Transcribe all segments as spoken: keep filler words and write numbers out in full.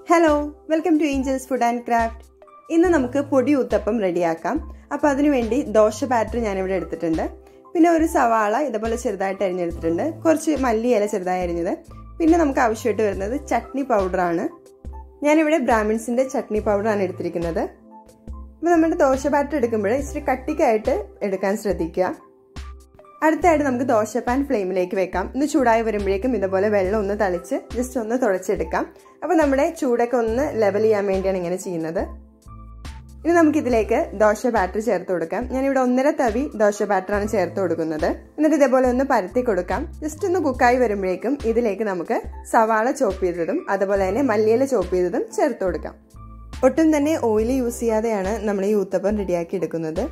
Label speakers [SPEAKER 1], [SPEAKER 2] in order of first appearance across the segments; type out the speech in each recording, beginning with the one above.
[SPEAKER 1] Hello, welcome to Angel's Food and Craft. ഇന്ന് നമുക്ക് പൊടി ഊത്തപ്പം റെഡിയാക്കാം. അപ്പോൾ അതിനു വേണ്ടി ദോശ ബാറ്റർ ഞാൻ ഇവിടെ എടുത്തിട്ടുണ്ട്. പിന്നെ ഒരു സവാള ഇതുപോലെ ചെറുതായിട്ട് അരിഞ്ഞെടുത്തിട്ടുണ്ട്. കുറച്ച് മല്ലിയില ചെറുതായി അരിഞ്ഞത്. പിന്നെ നമുക്ക് ആവശ്യമായിട്ട് വരുന്നത് ചട്നി പൗഡർ ആണ്. ഞാൻ ഇവിടെ ബ്രാഹ്മിൻസിന്റെ ചട്നി പൗഡർ ആണ് എടുത്തിരിക്കുന്നത്. അപ്പോൾ നമ്മുടെ ദോശ ബാറ്റർ എടുക്കുമ്പോൾ ഇച്ചിരി കട്ടിക്കായിട്ട് എടുക്കാൻ ശ്രദ്ധിക്കുക. അടുത്തായിട്ട് നമുക്ക് ദോശ പാൻ ഫ്ലെയിമിലേക്ക് വെക്കാം. ഇത് ചൂടായി വരുമ്പോഴേക്കും ഇതുപോലെ വെള്ളം ഒന്ന് തളിച്ച് ജസ്റ്റ് ഒന്ന് തുടച്ചെടുക്കാം. അപ്പോൾ നമ്മുടെ ചൂടൊക്കെ ഒന്ന് ലെവൽ ചെയ്യാൻ വേണ്ടിയാണ് ഇങ്ങനെ ചെയ്യുന്നത്. ഇനി നമുക്ക് ഇതിലേക്ക് ദോശ ബാറ്റർ ചേർത്ത് കൊടുക്കാം. ഞാനിവിടെ ഒന്നര തവി ദോശ ബാറ്ററാണ് ചേർത്ത് കൊടുക്കുന്നത്. എന്നിട്ട് ഇതേപോലെ ഒന്ന് പരത്തി കൊടുക്കാം. ജസ്റ്റ് ഒന്ന് കുക്കായി വരുമ്പോഴേക്കും ഇതിലേക്ക് നമുക്ക് സവാള ചോപ്പ് ചെയ്തതും അതുപോലെ തന്നെ മല്ലിയില ചോപ്പ് ചെയ്തതും ചേർത്ത് കൊടുക്കാം. ഒട്ടും തന്നെ ഓയിൽ യൂസ് ചെയ്യാതെയാണ് നമ്മൾ ഈ ഊത്തപ്പം റെഡിയാക്കി എടുക്കുന്നത്.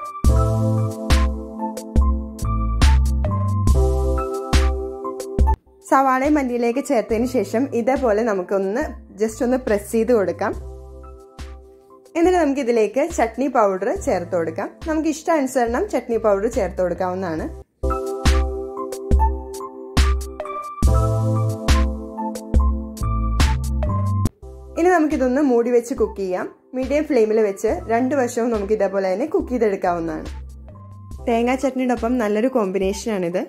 [SPEAKER 1] സവാളയും മല്ലിയിലേക്ക് ചേർത്തതിന് ശേഷം ഇതേപോലെ നമുക്കൊന്ന് ജസ്റ്റ് ഒന്ന് പ്രസ് ചെയ്ത് കൊടുക്കാം. എന്നിട്ട് നമുക്ക് ഇതിലേക്ക് ചട്നി പൗഡർ ചേർത്ത് കൊടുക്കാം. നമുക്ക് ഇഷ്ടാനുസരണം ചട്നി പൗഡർ ചേർത്ത് കൊടുക്കാവുന്നതാണ്. ഇനി നമുക്കിതൊന്ന് മൂടി വെച്ച് കുക്ക് ചെയ്യാം. മീഡിയം ഫ്ലെയിമിൽ വെച്ച് രണ്ട് വശവും നമുക്ക് ഇതേപോലെ തന്നെ കുക്ക് ചെയ്തെടുക്കാവുന്നതാണ്. തേങ്ങാ ചട്നിയുടെ ഒപ്പം നല്ലൊരു കോമ്പിനേഷനാണിത്.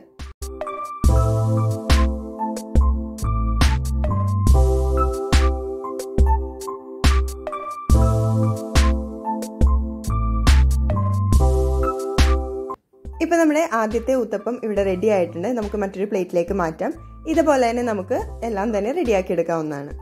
[SPEAKER 1] ഇപ്പൊ നമ്മുടെ ആദ്യത്തെ ഊത്തപ്പം ഇവിടെ റെഡി ആയിട്ടുണ്ട്. നമുക്ക് മറ്റൊരു പ്ലേറ്റിലേക്ക് മാറ്റാം. ഇതുപോലെ തന്നെ നമുക്ക് എല്ലാം തന്നെ റെഡിയാക്കി എടുക്കാവുന്നതാണ്.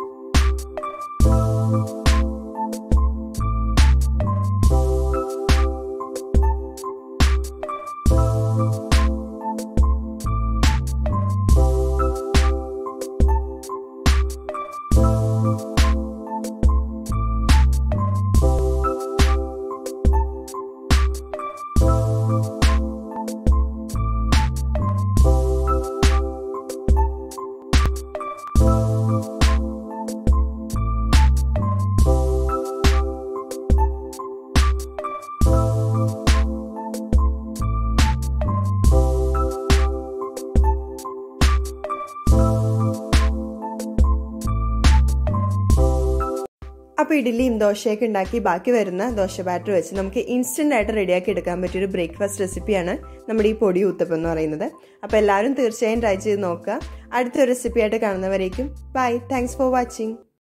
[SPEAKER 1] അപ്പോൾ ഇഡ്ഡലിയും ദോശയൊക്കെ ഉണ്ടാക്കി ബാക്കി വരുന്ന ദോശ ബാറ്റർ വെച്ച് നമുക്ക് ഇൻസ്റ്റന്റ് ആയിട്ട് റെഡിയാക്കി എടുക്കാൻ പറ്റിയൊരു ബ്രേക്ക്ഫാസ്റ്റ് റെസിപ്പിയാണ് നമ്മുടെ ഈ പൊടി ഊത്തപ്പം എന്ന് പറയുന്നത്. അപ്പോൾ എല്ലാവരും തീർച്ചയായും ട്രൈ ചെയ്ത് നോക്കുക. അടുത്തൊരു റെസിപ്പിയായിട്ട് കാണുന്നവരേക്കും ബൈ. Thanks for watching.